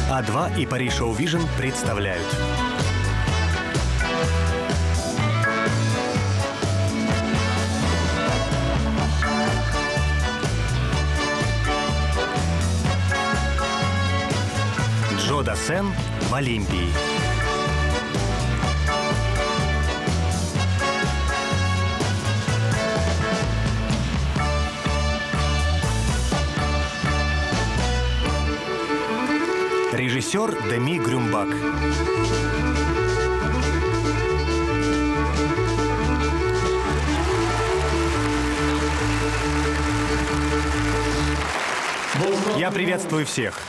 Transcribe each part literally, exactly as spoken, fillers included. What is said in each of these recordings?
А два и Paris Show Vision представляют. Джо Дассен в Олимпии. Режиссер Деми Грюмбак. Я приветствую всех.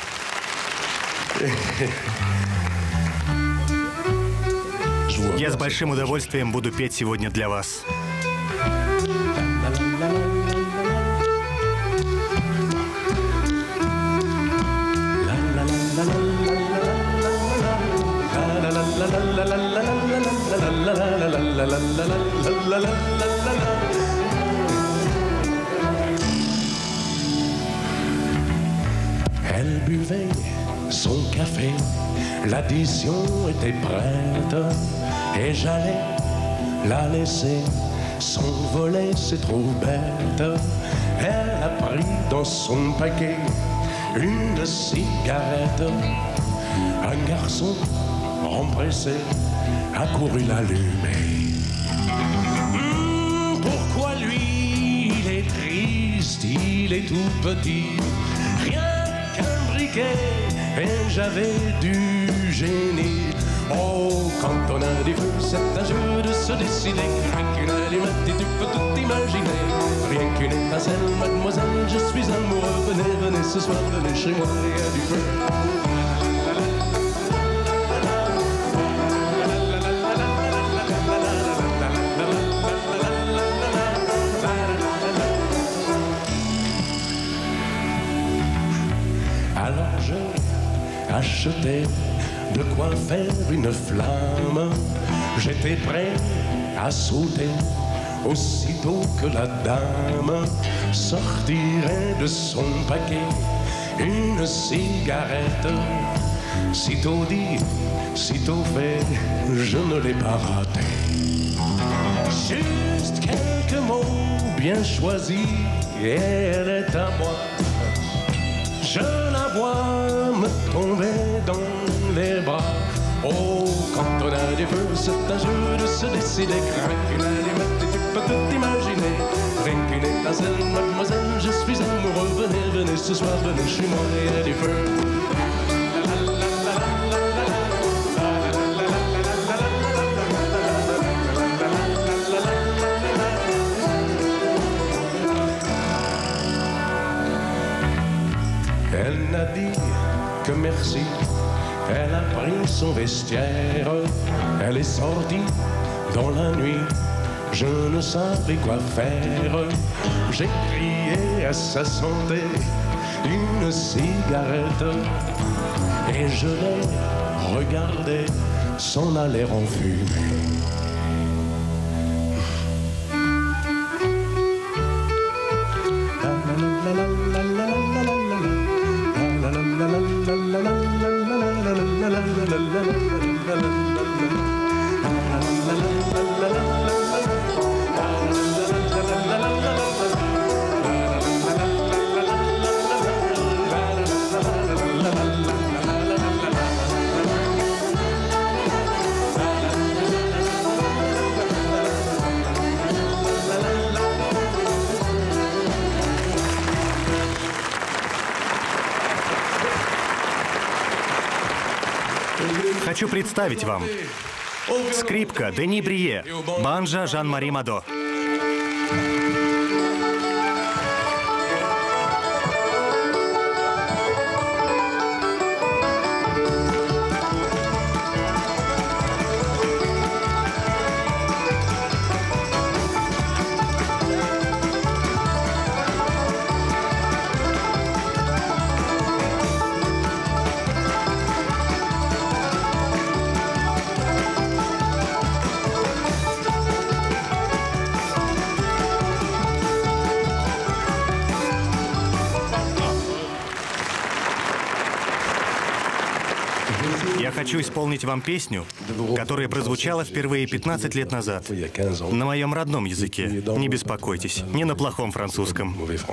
Я с большим удовольствием буду петь сегодня для вас. Elle buvait son café, l'addition était prête et j'allais la laisser s'envoler, c'est trop bête. Elle a pris dans son paquet une cigarette. Un garçon empressé a couru l'allumer. Mmh, pourquoi lui, il est triste, il est tout petit, rien qu'un briquet, et j'avais du génie. Oh, quand on a des feux, c'est un jeu de se décider. Rien qu'une allumette et tu peux tout imaginer. Rien qu'une étincelle, mademoiselle, je suis amoureux. Venez, venez ce soir, venez chez moi, il y a du feu. Alors j'ai acheté de quoi faire une flamme. J'étais prêt à sauter aussitôt que la dame sortirait de son paquet une cigarette. Sitôt dit, sitôt fait, je ne l'ai pas raté. Juste quelques mots bien choisis et elle est à moi. Je la vois me tomber dans les bras. Oh, quand on a des feux, c'est un jeu de se décider. Rien qu'une allumette et tu peux tout imaginer. Rien qu'une étincelle, mademoiselle, je suis amoureux. Venez, venez ce soir, venez chez moi, il y a du feu. Elle n'a dit que merci. Elle a pris son vestiaire, elle est sortie dans la nuit, je ne savais quoi faire. J'ai crié à sa santé une cigarette et je l'ai regardée s'en aller en fumée. Хочу представить вам. Скрипка Дени Брие, банджо Жан-Мари Мадо. Я хочу исполнить вам песню, которая прозвучала впервые пятнадцать лет назад на моем родном языке. Не беспокойтесь, не на плохом французском.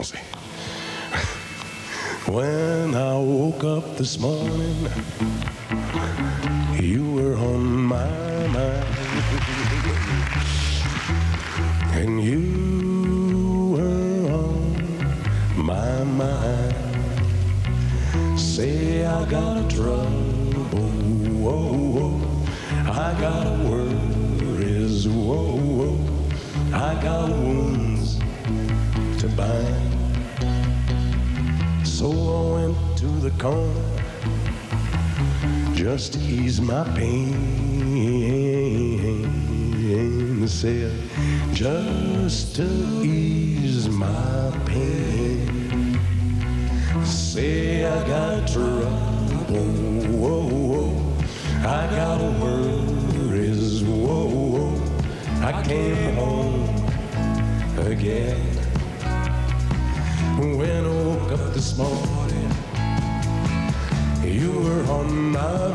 When I woke up this morning, you were on my mind, and you were on my mind. Say I got trouble, whoa, whoa. I got worries, whoa, whoa. I got wounds to bind. So I went to the corner just to ease my pain. Said, just to ease my pain. Say I got trouble, whoa, whoa. I got worries, whoa, whoa. I came home again. When I woke up this morning, you were on my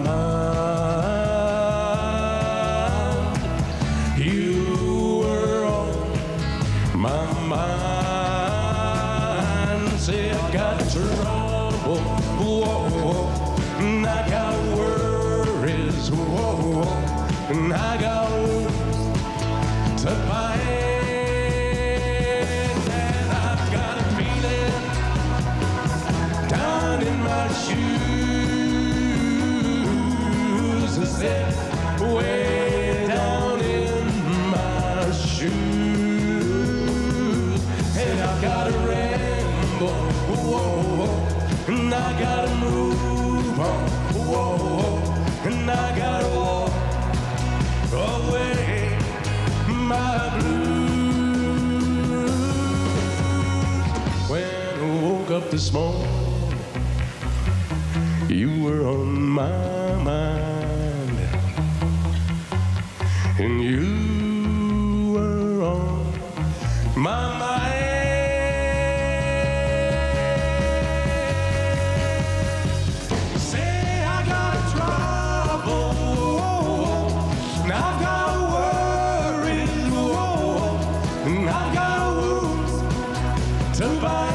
mind. You were on my mind. Say I got trouble, whoa, whoa. And I got worries, whoa, whoa. And I got wounds to bind. Shoes, I said, way down in my shoes. And I gotta ramble, whoa, whoa, and I gotta move on, whoa, whoa, and I gotta walk away my blues. When I woke up this morning, you were on my mind, and you were on my mind. Say I got trouble, and I've got worries, and I've got wounds to bind.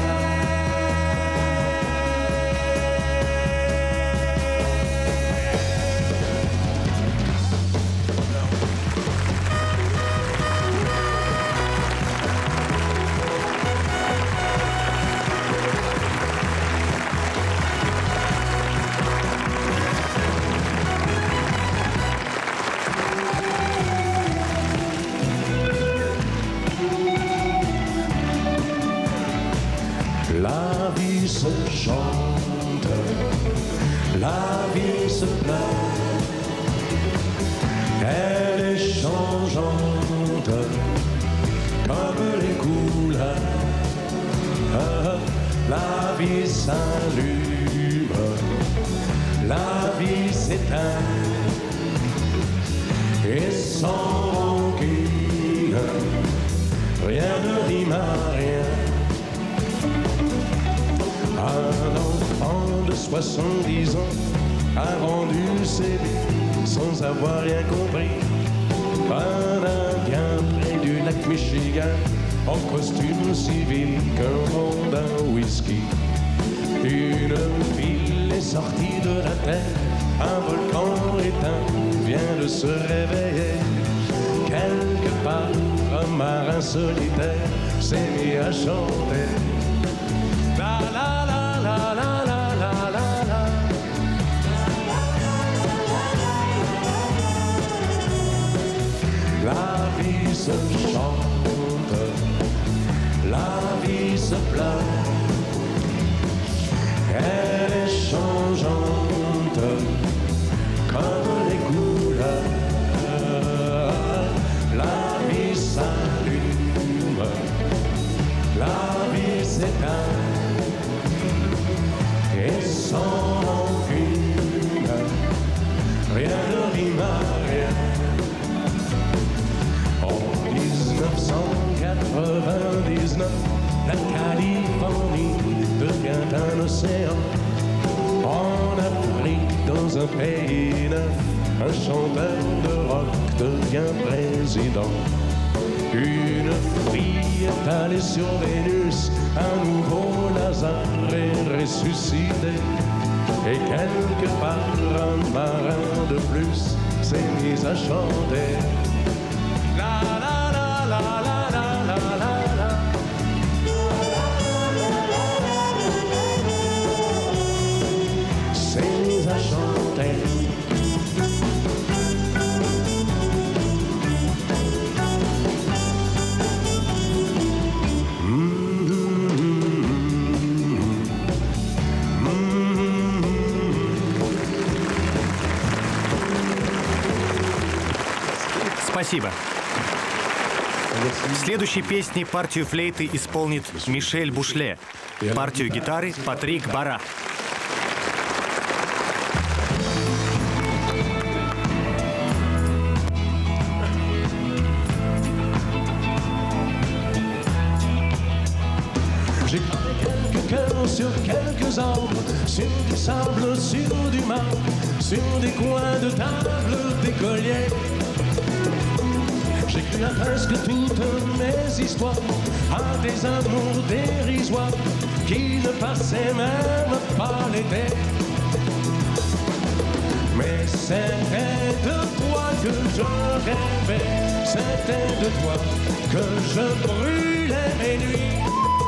La vie se chante, la vie se plaint, elle est changeante comme les couleurs. La vie s'allume, la vie s'éteint, et sans rancune, rien ne rime à rien. Un enfant de soixante-dix ans a rendu ses vies sans avoir rien compris. Un Indien près du lac Michigan en costume civil qu'un monde d'un whisky. Une ville est sortie de la terre, un volcan éteint vient de se réveiller. Quelque part, un marin solitaire s'est mis à chanter. La la la la la la la la la. La vie se chante, la vie se plaint, elle est changeante comme les couleurs. La vie s'allume, la vie s'éteint, et sans rancune, rien ne rime à rien. En dix-neuf cent quatre-vingt-dix-neuf, la Californie devient un océan. En Afrique, dans un pays neuf, un chanteur de rock devient président. Une fille est allée sur Vénus, un nouveau Lazare est ressuscité. Et quelque part un marin de plus s'est mis à chanter. La la la la la la la la la. S'est mis à chanter. Спасибо. В следующей песне партию флейты исполнит Мишель Бушле. Партию гитары — Патрик Бара. J'ai gravé quelques cœurs sur quelques arbres, sur du sable, sur du marbre, sur des coins de table d'écoliers. J'écris à presque toutes mes histoires, à des amours dérisoires qui ne passaient même pas l'été. Mais c'était de toi que je rêvais, c'était de toi que je brûlais mes nuits.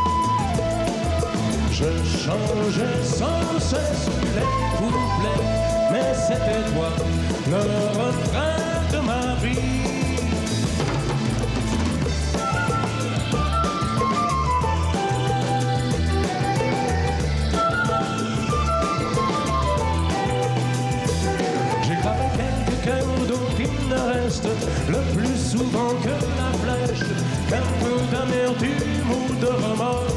Je changeais sans cesse les couplets, mais c'était toi le refrain de ma vie. Le plus souvent que la flèche, qu'un peu d'amertume ou de remords.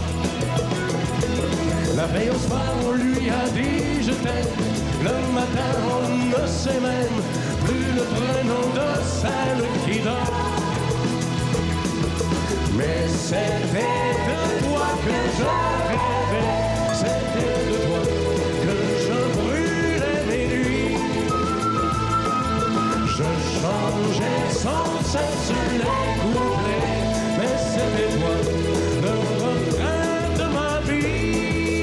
La veille au soir, on lui a dit je t'aime. Le matin, on ne sait même plus le prénom de celle qui dort. Mais c'était de toi que je rêvais, c'était de toi que je brûlais mes nuits. Je changeais sans cesse les couplets, mais c'était toi le refrain de ma vie.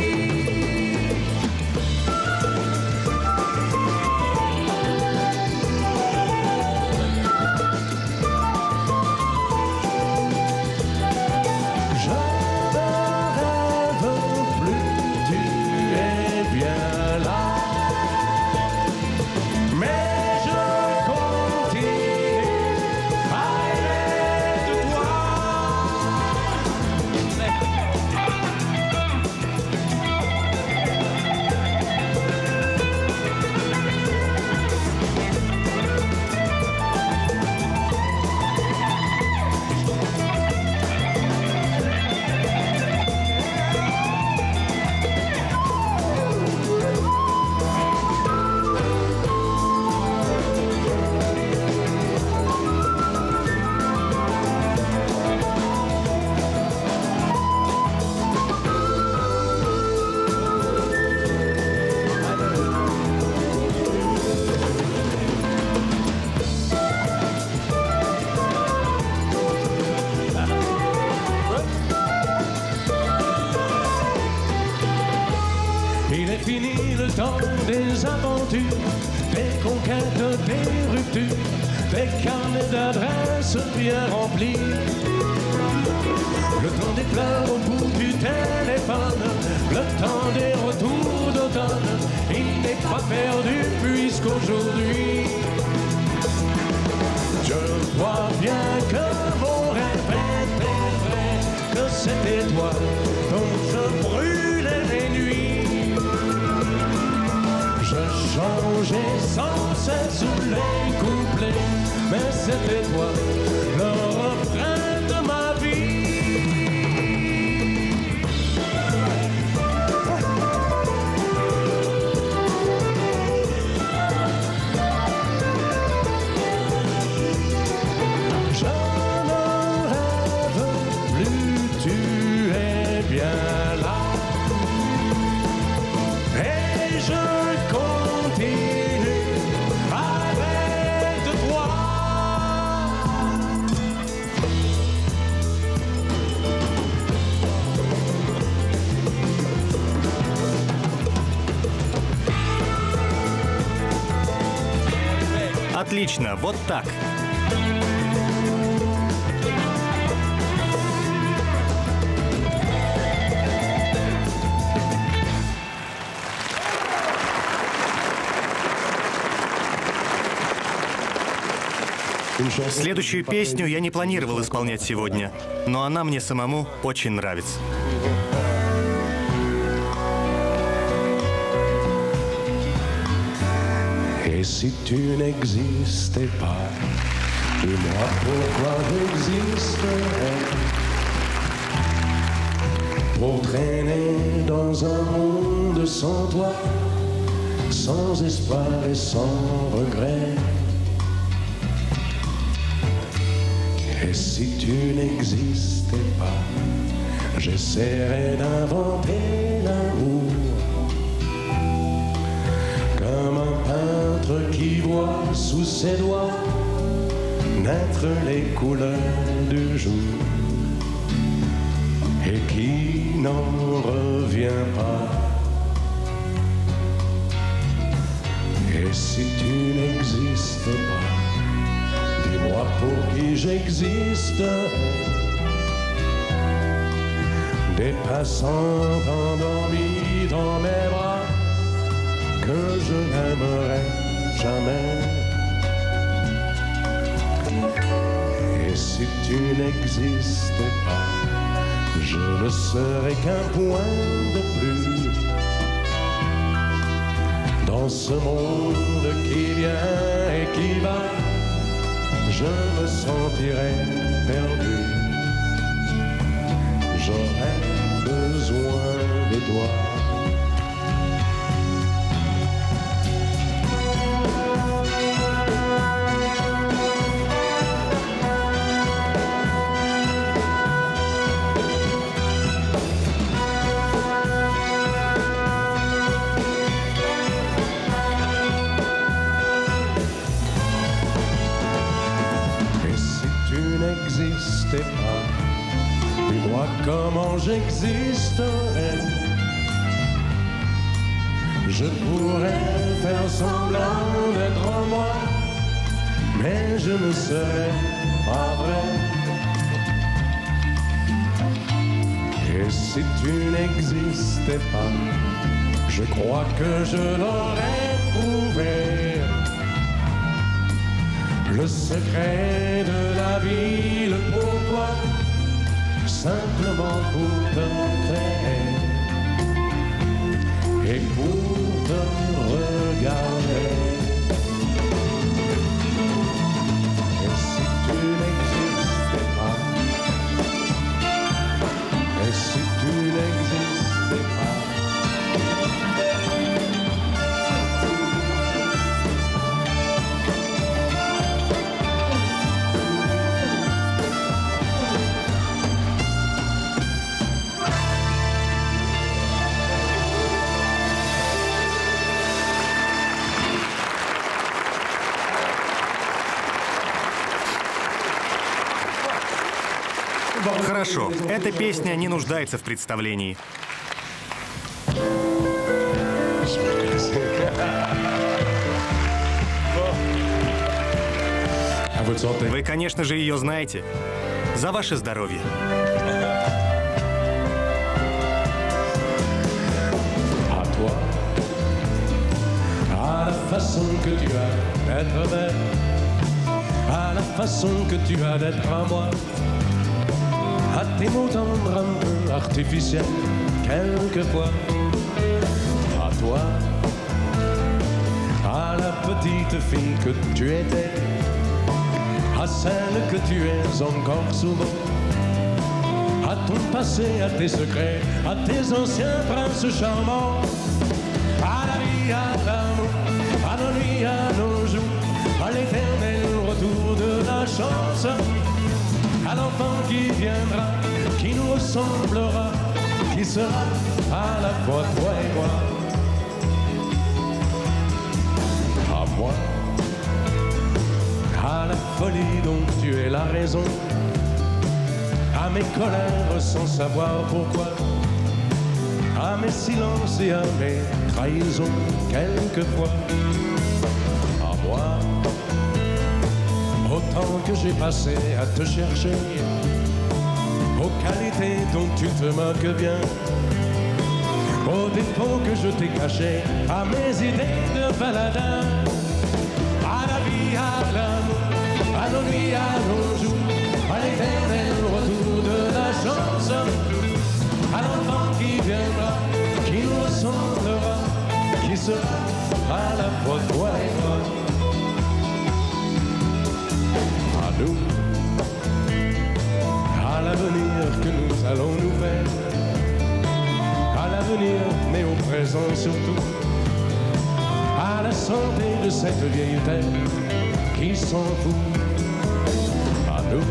Je ne rêve plus, tu es bien là. Mais des aventures, des conquêtes, des ruptures, des carnets d'adresses bien remplis. Le temps des fleurs au bout du téléphone, le temps des retours d'automne, il n'est pas perdu puisqu'aujourd'hui je vois bien que mon rêve était vrai, que c'était toi dont je brûlais les nuits. Je changeais sans cesse les couplets, mais c'était toi le refrain de ma vie. Je ne rêve plus, tu es bien là, et je Отлично, вот так. Следующую песню я не планировал исполнять сегодня, но она мне самому очень нравится. Et si tu n'existais pas, dis-moi pourquoi j'existerais. Pour traîner dans un monde sans toi, sans espoir et sans regret. Et si tu n'existais pas, j'essaierais d'inventer l'amour. Comme un peintre qui voit sous ses doigts naître les couleurs du jour et qui n'en revient pas. Et si tu n'existais pas, dis-moi pour qui j'existerais. Des passants endormis dans mes bras que je n'aimerais jamais. Et si tu n'existais pas, je ne serais qu'un point de plus dans ce monde qui vient et qui va. Je me sentirais perdu. J'aurais besoin de toi. Pas. Dis-moi comment j'existerais. Je pourrais faire semblant d'être moi, mais je ne serais pas vrai. Et si tu n'existais pas, je crois que je l'aurais trouvé. Le secret de la vie, le pourquoi, simplement pour te créer et pour te regarder. Et si tu n'existais pas, et si tu n'existais pas, Хорошо, эта песня не нуждается в представлении. Вы, конечно же, ее знаете. За ваше здоровье. À tes mots tendres un peu artificiels, quelquefois. À toi, à la petite fille que tu étais, à celle que tu es encore souvent, à ton passé, à tes secrets, à tes anciens princes charmants, à la vie, à l'amour, à nos nuits, à nos jours, à l'éternel retour de la chance. À l'enfant qui viendra, qui nous ressemblera, qui sera à la fois toi et moi. À moi, à la folie dont tu es la raison, à mes colères sans savoir pourquoi, à mes silences et à mes trahisons quelquefois. À moi, Autant que j'ai passé à te chercher, aux qualités dont tu te moques bien, aux défauts que je t'ai cachés, à mes idées de baladin, à la vie, à l'amour, à nos nuits, à nos jours, à l'éternel retour de la chance, à l'enfant qui viendra, qui nous ressemblera, qui sera à la fois toi et moi. À nous, à l'avenir que nous allons nous faire, à l'avenir, mais au présent surtout, à la santé de cette vieille terre qui s'en fout. À nous,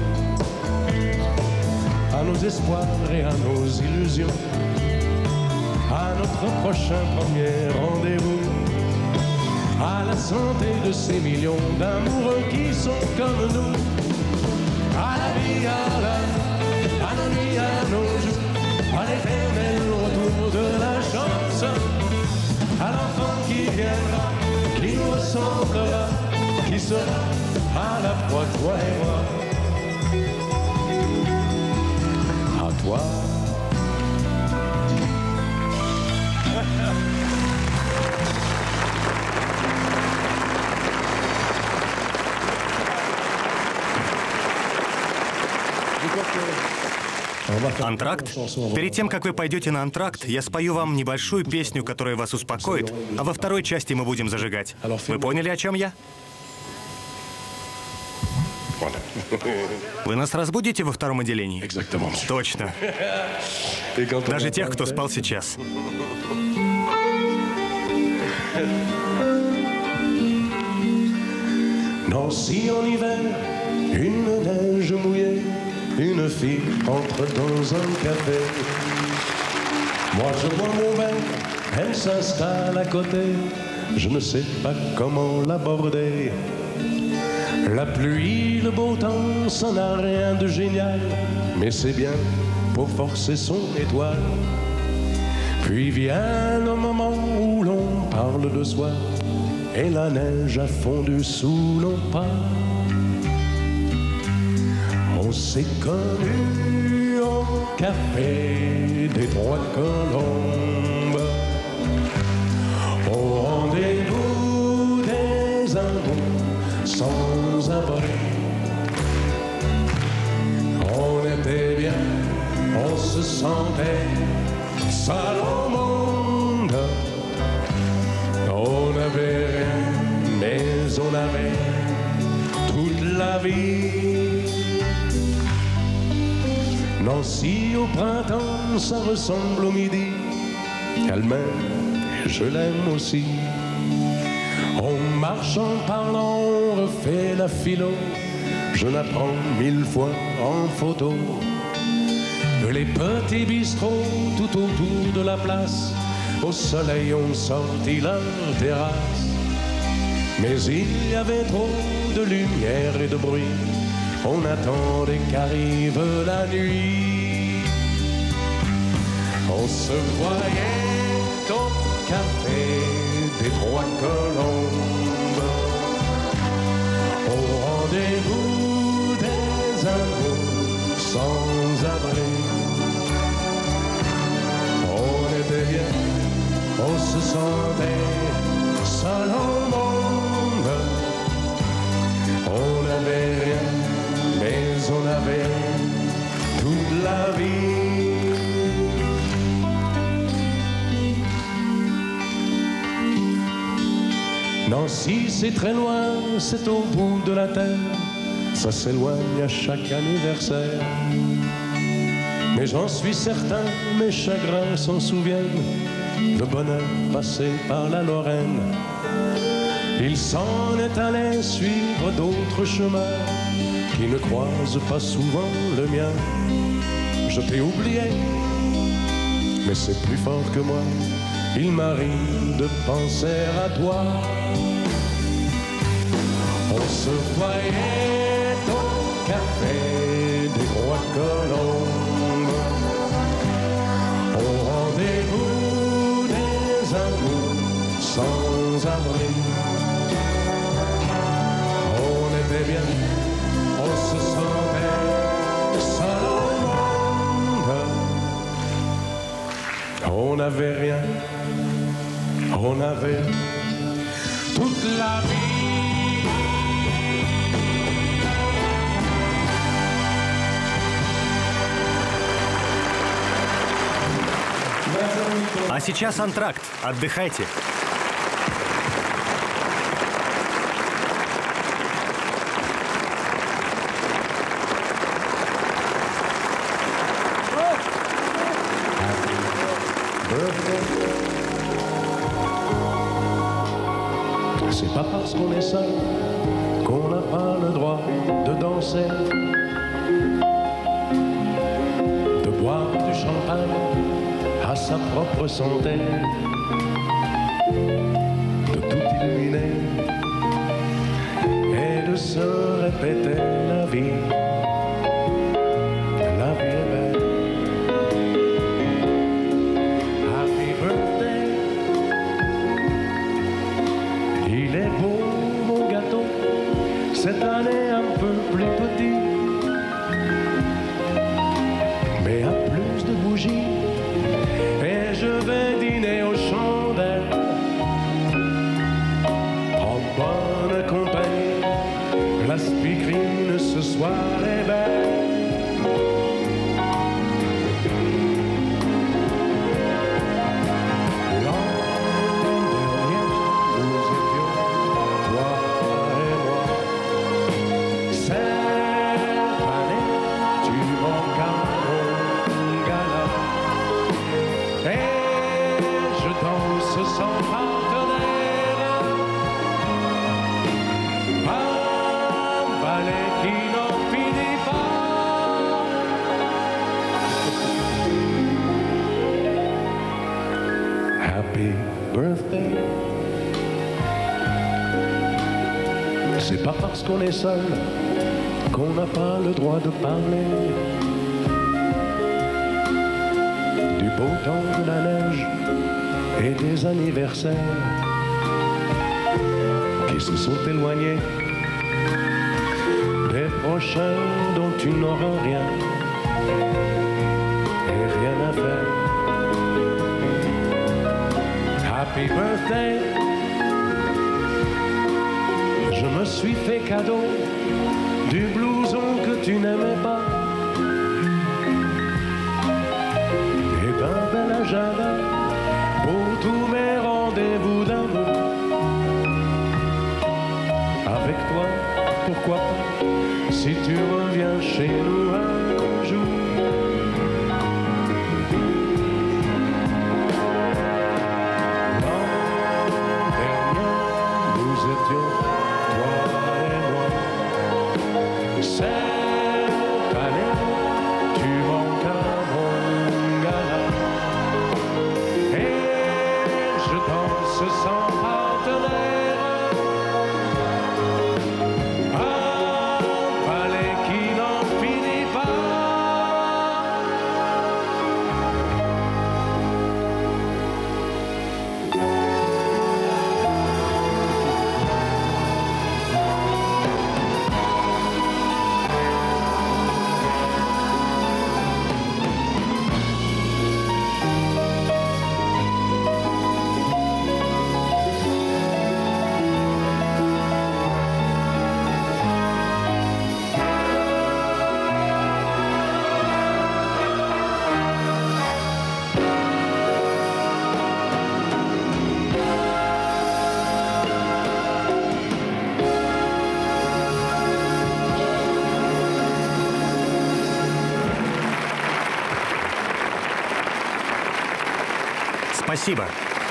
à nos espoirs et à nos illusions, à notre prochain premier rendez-vous, à la santé de ces millions d'amoureux qui sont comme nous, à la vie, à la, à nos nuits, à nos jours, à l'éternel retour de la chance, à l'enfant qui viendra, qui nous ressemblera, qui sera à la fois toi et moi. À toi. Антракт? Перед тем, как вы пойдете на антракт, я спою вам небольшую песню, которая вас успокоит, а во второй части мы будем зажигать. Вы поняли, о чем я? Вы нас разбудите во втором отделении? Точно. Даже тех, кто спал сейчас. Nancy en hiver, une neige mouillée, une fille entre dans un café. Moi je bois mon verre, elle s'installe à côté, je ne sais pas comment l'aborder. La pluie, le beau temps, ça n'a rien de génial, mais c'est bien pour forcer son étoile. Puis vient le moment où l'on parle de soi, et la neige a fondu sous nos pas. On s'est connus au café des Trois Colombes, au rendez-vous des amours sans abri. On était bien, on se sentait seul au monde. On n'avait rien, mais on avait toute la vie. Nancy au printemps, ça ressemble au midi. Elle m'aime et je l'aime aussi. On marche en parlant, on refait la philo. Je la prends mille fois en photo. Les petits bistrots tout autour de la place, au soleil ont sorti leur terrasse. Mais il y avait trop de lumière et de bruit, on attendait qu'arrive la nuit. On se voyait au café des Trois Colombes, au rendez-vous des amours sans abri. On était bien, on se sentait seul au monde. On n'avait rien, mais on avait toute la vie. Nancy, c'est très loin, c'est au bout de la terre. Ça s'éloigne à chaque anniversaire. Mais j'en suis certain, mes chagrins s'en souviennent. Le bonheur passé par la Lorraine. Il s'en est allé suivre d'autres chemins qui ne croisent pas souvent le mien. Je t'ai oublié, mais c'est plus fort que moi. Il m'arrive de penser à toi. On se voyait au café des Trois Colombes, au rendez-vous des amours sans abri. On était bien, n'avait rien, on avait toute la vie. А сейчас антракт. Отдыхайте. C'est pas parce qu'on est seul qu'on n'a pas le droit de danser, de boire du champagne à sa propre santé, de tout illuminer et de se répéter la vie. La vie est belle. Happy birthday. Il est beau mon gâteau, cette année un peu plus petit, mais à plus de bougies. Et je vais dîner aux chandelles, en bonne compagnie. La speakerine ce soir est belle. L'an dernier, nous étions, toi et moi. Cette année, tu manques à mon gala. Et je danse sans partenaire, un ballet qui n'en finit pas. Happy birthday. C'est pas parce qu'on est seul qu'on n'a pas le droit de parler du beau temps, de la neige et des anniversaires qui se sont éloignés, des prochains dont tu n'auras rien et rien à faire. Happy birthday. Je me suis fait cadeau du blouson que tu n'aimais pas et d'un bel agenda pour tous mes rendez-vous d'amour. Avec toi, pourquoi pas, si tu reviens chez nous un jour. L'an dernier, nous étions, toi et moi. Cette année, tu manques à mon gala. Et je danse sans partenaire, un ballet qui n'en finit pas. Спасибо.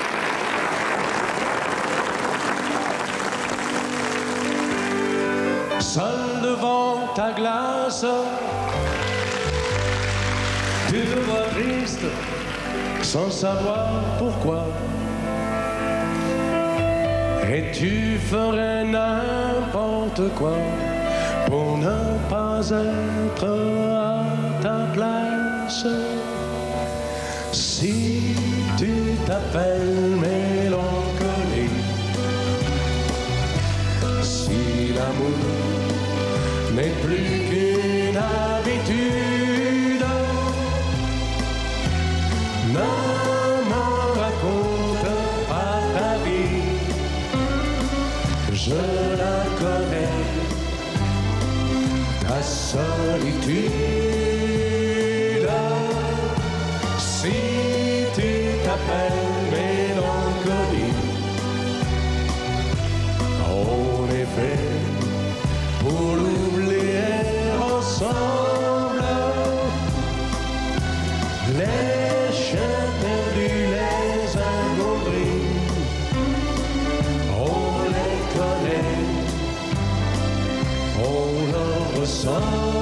Seul devant ta glace, tu te vois triste sans savoir pourquoi. Et tu ferais n'importe quoi pour ne pas être à ta place. Si tu t'appelles mélancolie, si l'amour n'est plus qu'une habitude, ne me l'habitude. Si tu t'appelles mélancolie, en effet, pour l'oublier ensemble, les chiens perdus, les ingombris, on les connaît, on leur ressemble.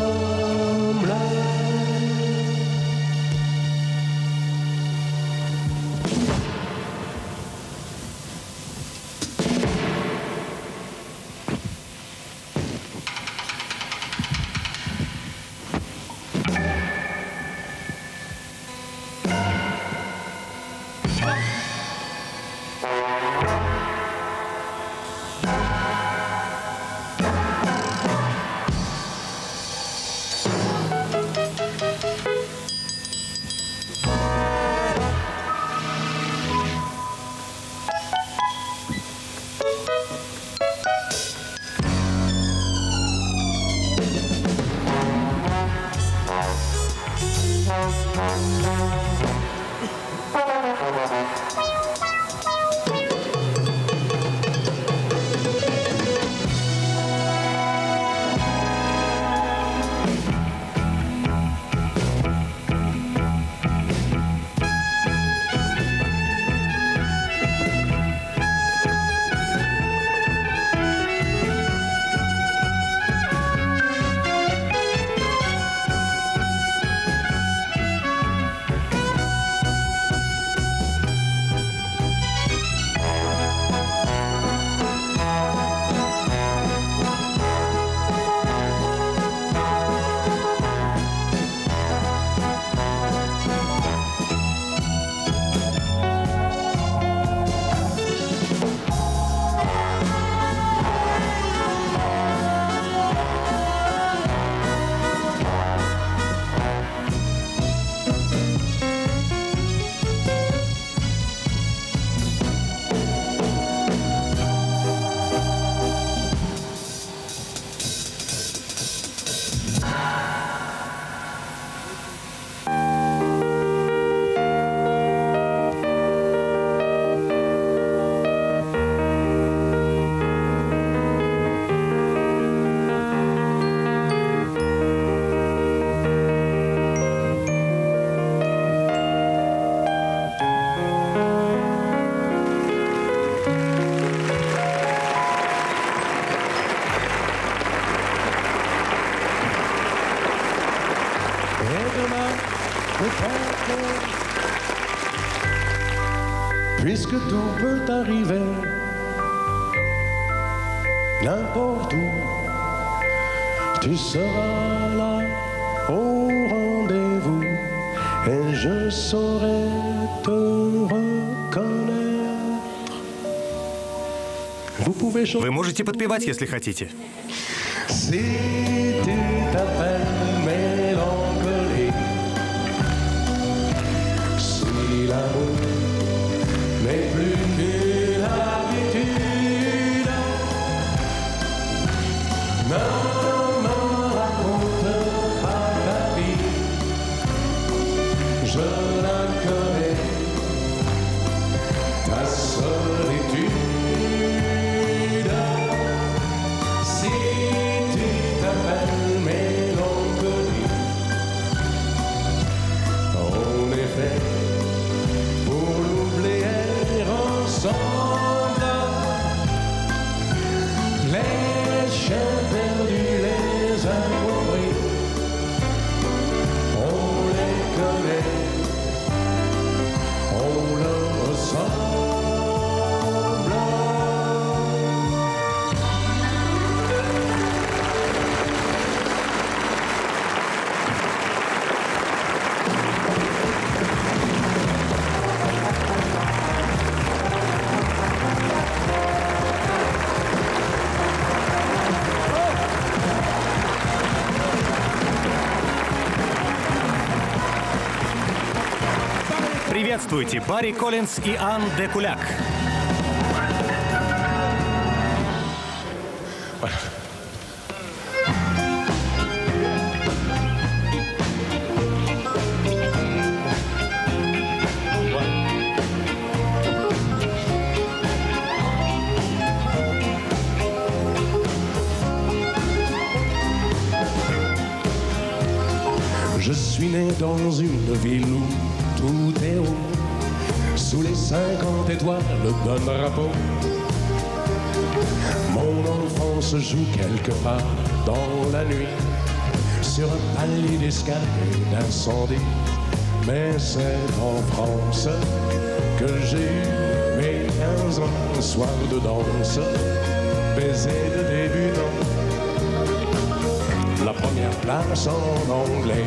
Puisque tout peut arriver, n'importe où, tu seras là au rendez-vous et je saurai te reconnaître. Vous pouvez chanter. Вы можете подпевать, если хотите. Si tu t'appelles mélancolie, si l'amour n'est plus qu'une habitude, ne me raconte pas ta vie, je la connais, ta solitude. Si tu t'appelles mélancolie, en effet, pour l'oublier ensemble, les chiens perdus, les incompris, on les connaît, on leur ressemble. Приветствуйте, Барри Коллинз и Ан де Куляк. dans une ville où tout est haut, sous les cinquante étoiles d'un drapeau. Mon enfance joue quelque part dans la nuit, sur un palier d'escalier d'incendie. Mais c'est en France que j'ai eu mes quinze ans, un soir de danse, baiser de débutant, la première place en anglais,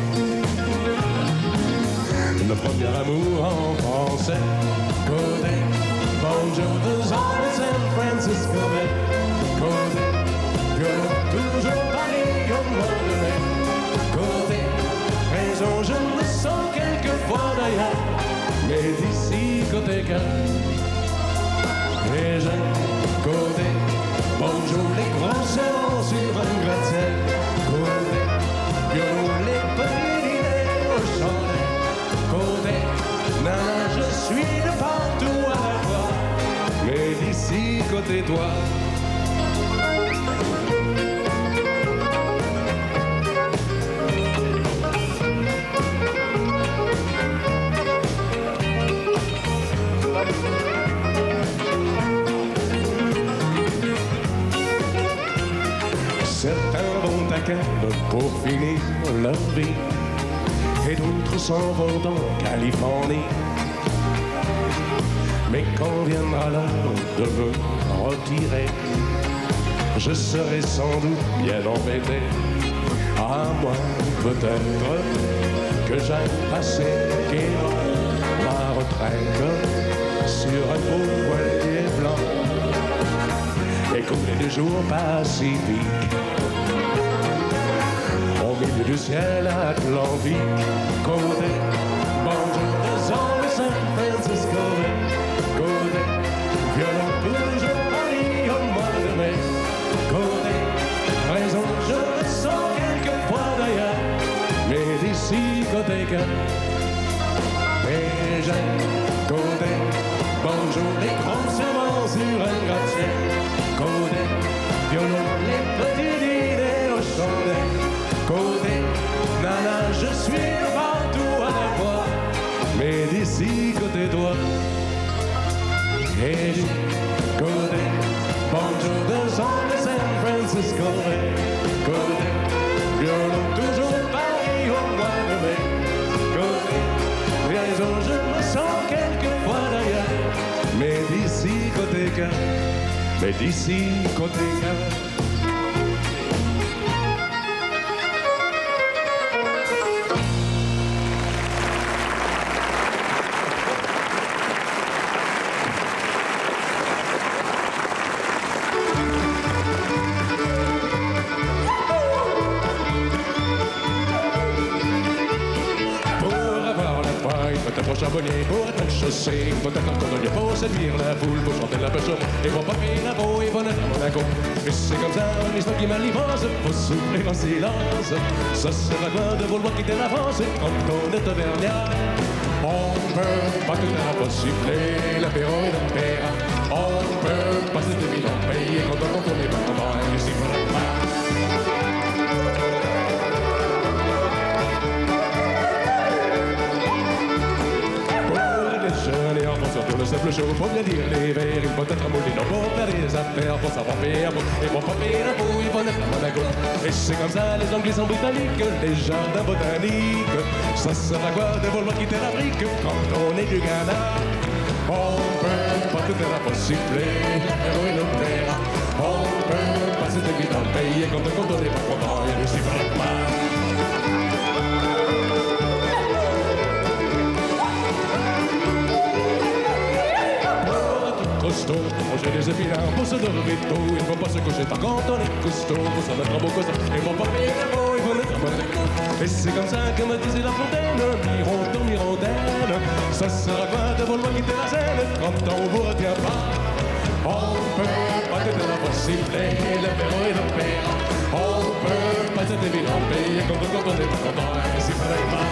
le premier amour en français. Côté, bonjour de San Francisco Bay. Côté, violon, toujours Paris au mois de mai. Côté, raison, je me sens quelquefois d'ailleurs, mais d'ici côté cœur. Et j'aime côté, bonjour les grands serments sur un gratte-ciel. Côté, violon, les petits dîners au chalet. Côté, nana, je suis de partout à la fois, mais d'ici côté toi. Certains vont à Cannes pour finir leur vie, et d'autres s'en vont en Californie. Mais quand viendra l'heure de me retirer, je serai sans doute bien embêté. À moins peut-être que j'aille passer gaiement ma retraite sur un beau voilier blanc et couler du jour pacifique au milieu du ciel atlantique. Côté, bonjour de San Francisco Bay. Côté, violon, toujours Paris au mois de mai. Côté, raison, je me sens quelquefois d'ailleurs, mais d'ici côté cœur. Et j'aime côté, bonjour les grands serments sur un gratte-ciel. Côté, violon, les petits dîners au chalet. Côté, nana, je suis partout à la fois, mais d'ici côté toi. Et du côté, bonjour de San Francisco Bay. Côté, violon, toujours Paris au mois de mai. Côté, raison, je me sens quelquefois d'ailleurs, mais d'ici côté cœur, mais d'ici côté cœur. Charbonnier pour être chaussé, faut être un cordonnier pour séduire la foule, pour chanter la pêche et pour pas payer l'impôt et pour naître à Monaco. Et c'est comme ça, l'histoire qui m'a livrance, faut souffrir en silence. Ça sert à quoi de vouloir quitter la France quand on est auvergnat? On peut pas tout à la fois siffler l'apéro et l'opéra. On peut pas se deviner payer quand on n'est pas content et du siffle pas. Et enfants surtout le simple show, faut bien dire les verres, il faut être un moulin pour faire des affaires, pour savoir faire bon, et pour pas payer l'impôt, il faut être à Monaco. Et c'est comme ça, les Anglais sont britanniques, les jardins botaniques, ça sert à quoi de vouloir quitter l'Afrique quand on est du Ghana? On peut pas tout à la fois siffler l'apéro et l'opéra, on peut pas c'est évident payer quand on n'est pas content et ne siffle pas. Costaud, manger des épinards pour se dormir tôt. Il ne faut pas se coucher tard quand on est costaud. Pour s'en mettre un beau costaud, il ne faut pas payer l'impôt, il faut mettre un Monaco. Et c'est comme ça que me disait La Fontaine, Mironton, Mirondelle. Ça sert à quoi de vouloir quitter la scène quand on vous retient pas? On peut pas tout à la fois siffler l'apéro et l'opéra. On peut pas c'est évident payer quand on n'est pas content et s'il fallait pas.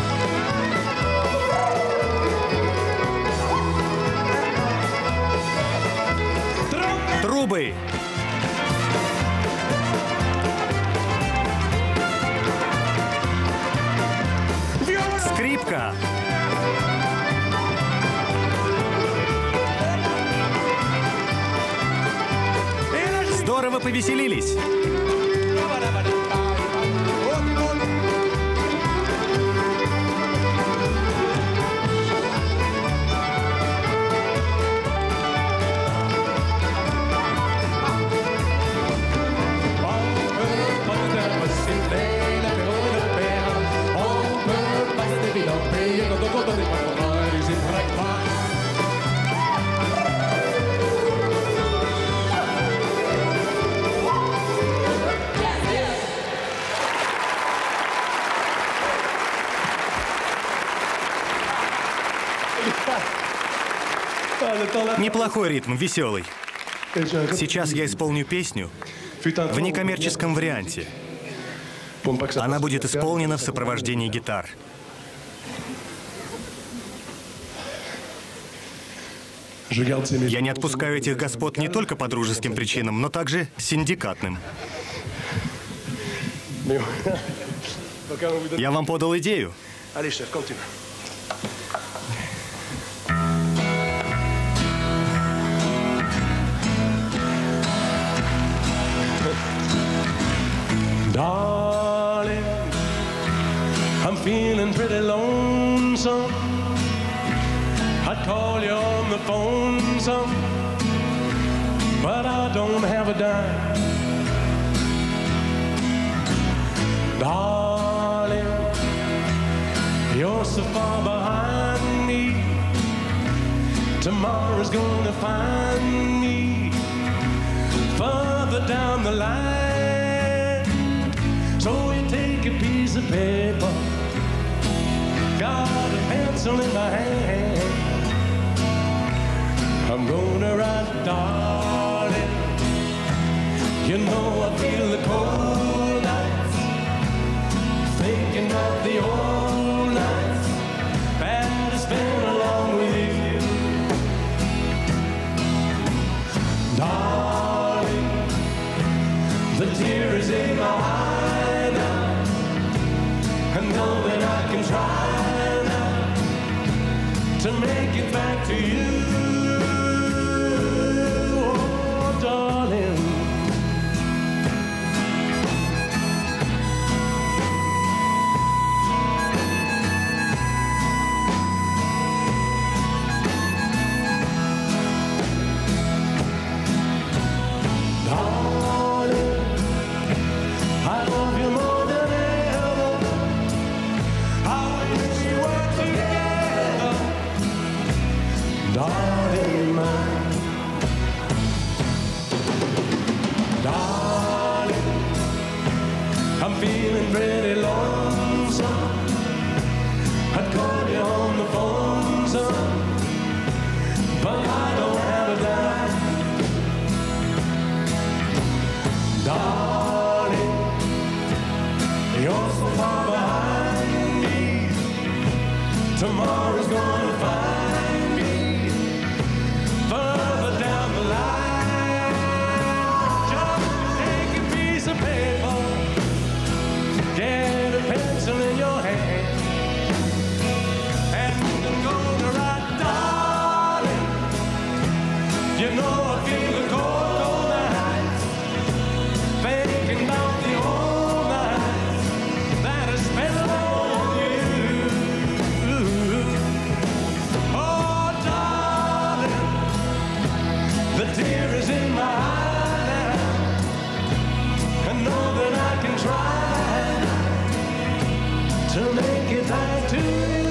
Трубы! Violon! вы повеселились? Неплохой ритм, веселый. Сейчас я исполню песню в некоммерческом варианте. Она будет исполнена в сопровождении гитар. Я не отпускаю этих господ не только по дружеским причинам, но также синдикатным. Я вам подал идею. Darling, I'm feeling pretty lonesome. I'd call you on the phone some, but I don't have a dime. Darling, you're so far behind me. Tomorrow's gonna find me further down the line. So you take a piece of paper, got a pencil in my hand. I'm gonna write, darling, you know I feel the cold nights, thinking of the old nights that I spent along with you. Darling, the tears in my eyes now, I know that I can try now to make it back to you. Oh, darling, feeling pretty lonesome. I'd call you on the phone some, but I don't have a dime. Darling, you're so far behind me. Tomorrow's gonna find me further down the line. Just take a piece of paper, get a pencil in your hand, and I'm gonna write, darling, you know I feel the cold, cold nights, thinking about the old nights that I spent alone with you. Oh, darling, the tear is in my eye now. I know that I can try to make it back to you.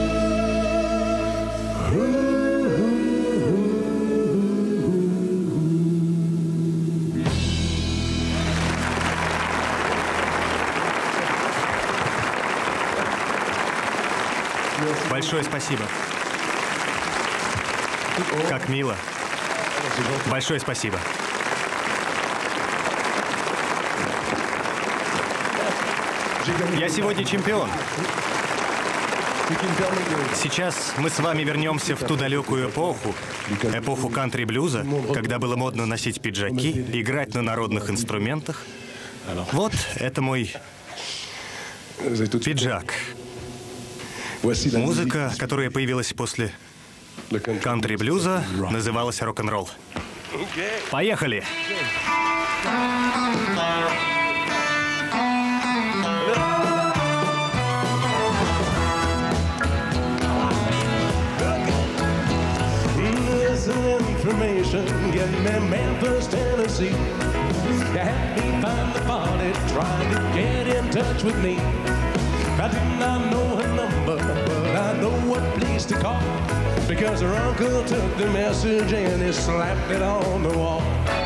Большое спасибо. Как мило. Большое спасибо. Я сегодня чемпион. Сейчас мы с вами вернемся в ту далекую эпоху, эпоху кантри-блюза, когда было модно носить пиджаки, играть на народных инструментах. Вот это мой пиджак. Музыка, которая появилась после кантри-блюза, называлась рок-н-ролл. Поехали! Information, get me Memphis, Tennessee. You had me find the party, trying to get in touch with me. I do not know her number, but I know what place to call, because her uncle took the message and he slapped it on the wall.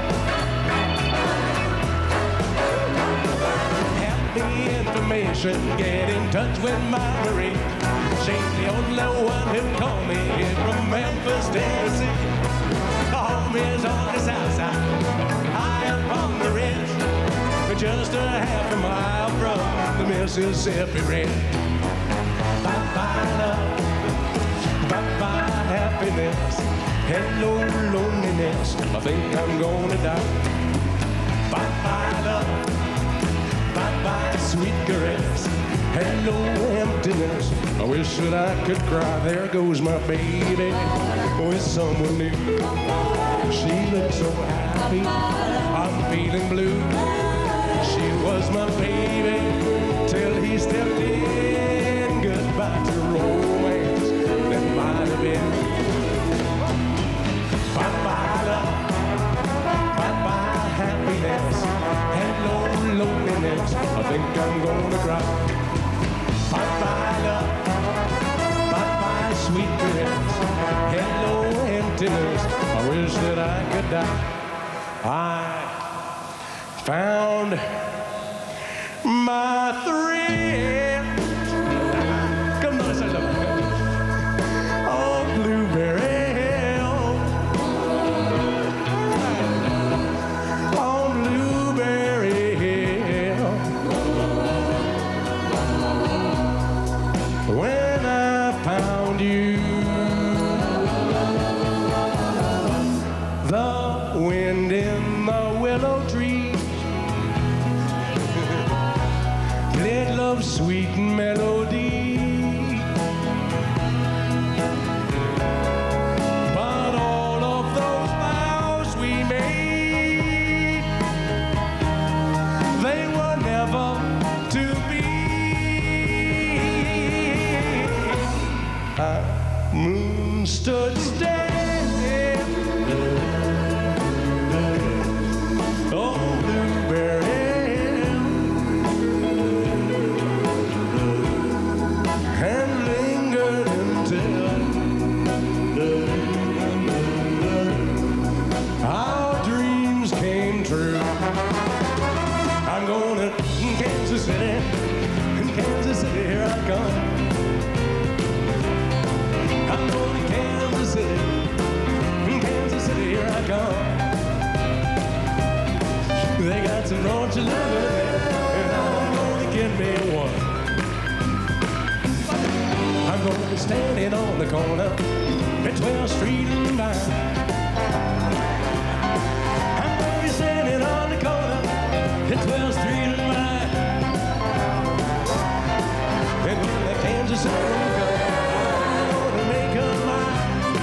Have me information, get in touch with my Marie. She's the only one who called me here from Memphis, Tennessee. Home is on the south side, high up on the ridge, just a half a mile from the Mississippi Ridge. Bye-bye love, bye-bye happiness, hello loneliness, I think I'm gonna die. Bye-bye love, bye-bye sweet caress, hello emptiness, I wish that I could cry. There goes my baby with someone new. She looks so happy, I'm feeling blue. She was my baby till he stepped in. Goodbye to romance that might have been. Bye-bye love, bye-bye happiness, hello loneliness, I think I'm gonna cry. Bye-bye love, bye-bye sweet caress, hello emptiness, I wish that I could die. I found my thrill. Come on, say something. Oh, Blueberry Hill. On Blueberry Hill. When I found you, the wind in the willow tree played love's sweet melody, but all of those vows we made, they were never to be. Our moon stood still. Kansas City, in Kansas City, here I come. I'm going to Kansas City, in Kansas City, here I come. They got some raunchy love in there, and I'm going to get me one. I'm going to be standing on the corner at twelfth Street and Vine. I'm going to be standing on the corner at twelfth Street and Vine. And when the Kansas City road comes, I'm gonna make her mine.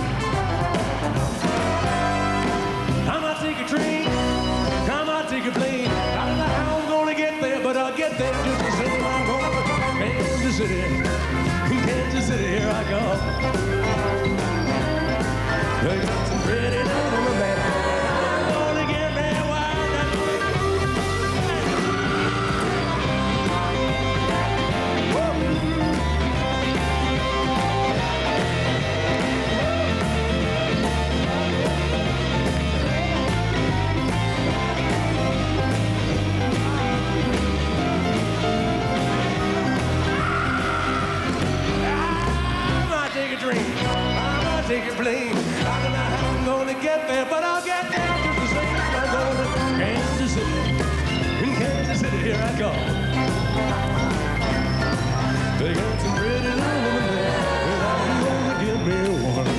I might take a train, I might take a plane. I don't know how I'm gonna get there, but I'll get there just the same. I'm going to Kansas City, Kansas City, here I come. They got some pretty little man. I'm gonna get there wild. Take a plane. I don't know how I'm gonna get there, but I'll get there just the same. I'm going to Kansas City. In Kansas City, here I go. They got some pretty little women there, and I'm gonna give me one.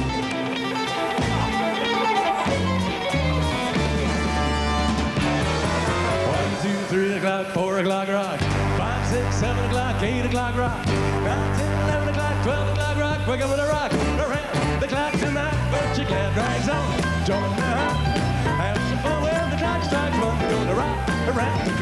One, two, three o'clock, four o'clock rock. Five, six, seven o'clock, eight o'clock rock. Nine, ten, eleven o'clock, twelve o'clock rock. We're going to rock around the clock tonight, but your glad drags on. Join me,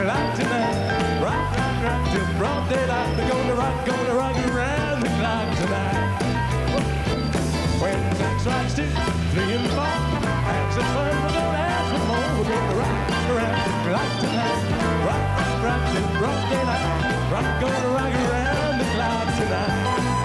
clock tonight. Rock, rock, rock till broad daylight. We're gonna rock, gonna rock around the clock tonight. When the clock strikes two, three and four, have some fun, we're gonna have some more. We're gonna rock around the clock tonight. Rock, rock, rock till broad daylight. Rock, gonna rock around the clock tonight.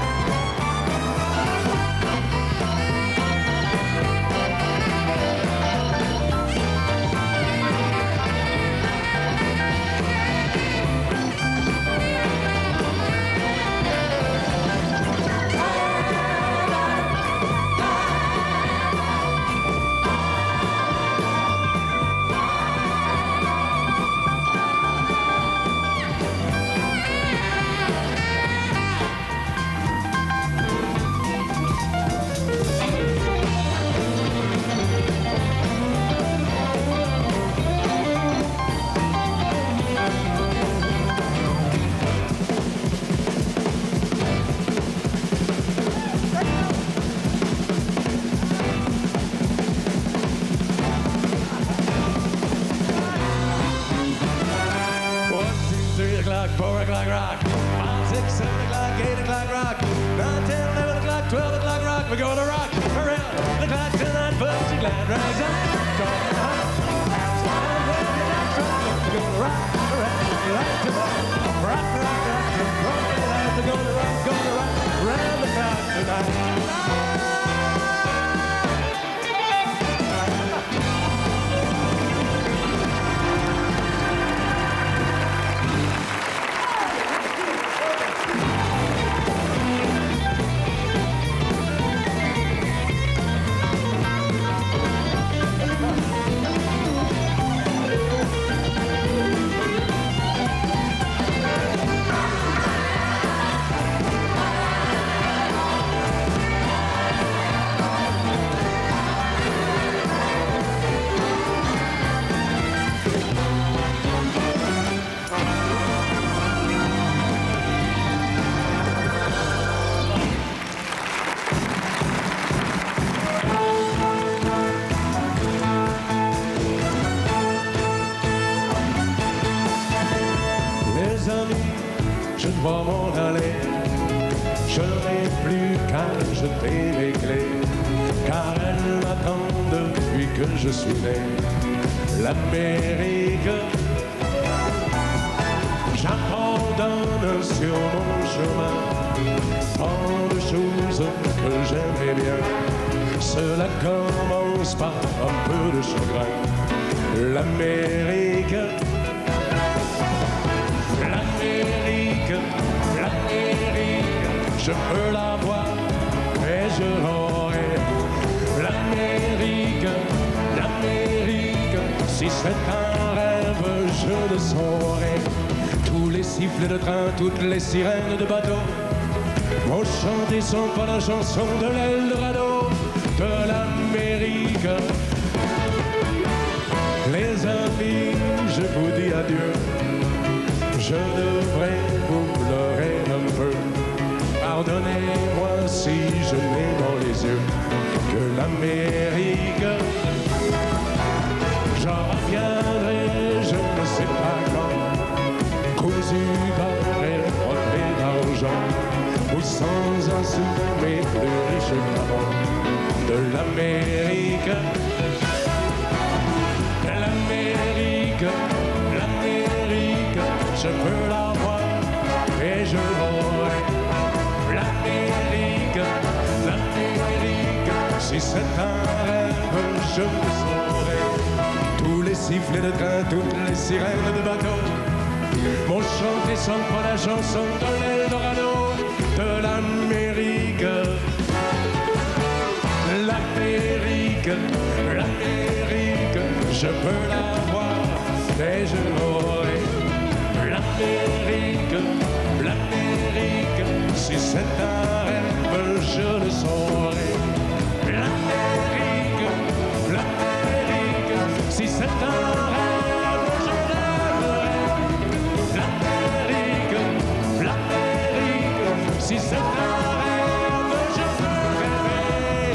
Four o'clock rock, five, six, seven o'clock, eight o'clock rock, nine, ten, eleven o'clock, twelve o'clock rock. We're gonna rock around the clock tonight. Put your glad rags on, talking hot. We're gonna rock around the clock tonight. Rock, rock, rock, rock tonight. We're gonna rock, gonna rock around the clock tonight. Je dois m'en aller, je n'ai plus qu'à jeter mes clés, car elles m'attendent depuis que je suis né. L'Amérique, j'abandonne sur mon chemin tant de choses que j'aimais bien. Cela commence par un peu de chagrin. L'Amérique, l'Amérique, l'Amérique, je peux la voir et je l'aurai. L'Amérique, l'Amérique, si c'est un rêve, je le saurai. Tous les sifflets de train, toutes les sirènes de bateau vont chanter sans pas la chanson de l'Eldorado de l'Amérique. Les amis, je vous dis adieu. Je devrais vous pleurer un peu. Pardonnez-moi si je n'ai dans les yeux que l'Amérique. J'en reviendrai, je ne sais pas quand, cousu d'or et frotté d'argent, ou sans un sou, mais plus riche qu'avant. De l'Amérique, l'Amérique, l'Amérique, je peux la voir et je l'aurai. L'Amérique, l'Amérique, si c'est un rêve, je le saurai. Tous les sifflets de train, toutes les sirènes de bateau vont chanter sans pas la chanson de l'Eldorado de l'Amérique. L'Amérique, l'Amérique, je peux la voir et je l'aurai. L'Amérique, l'Amérique, si c'est un rêve, je le saurai. L'Amérique, l'Amérique, si c'est un rêve, je l'aimerai. L'Amérique, l'Amérique, si c'est un rêve, je peux rêver.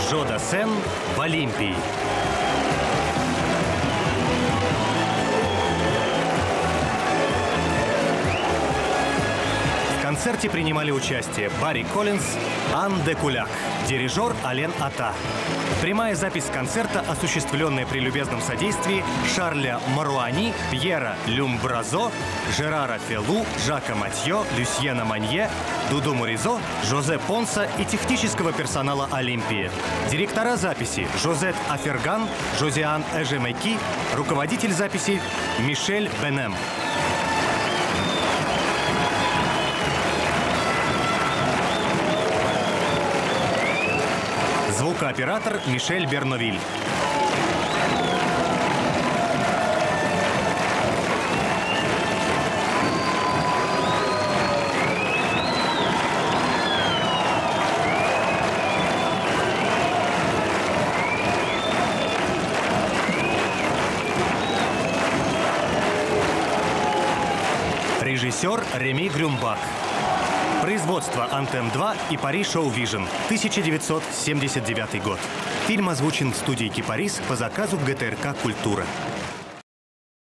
Жо Дассен в Олимпии. В концерте принимали участие Барри Коллинз, Ан де Куляк, дирижер Ален Ата. Прямая запись концерта, осуществленная при любезном содействии Шарля Маруани, Пьера Люмбразо, Жерара Фелу, Жака Матье, Люсьена Манье, Дуду Моризо, Жозе Понса и технического персонала Олимпии. Директора записи Жозет Аферган, Жозиан Эжемеки, руководитель записи Мишель Бенем. Звукооператор Мишель Берновиль. Режиссер Реми Грюмбак. Производство Антем два и Пари Шоу Вижн, тысяча девятьсот семьдесят девятый год. Фильм озвучен в студии Кипарис по заказу ГТРК «Культура».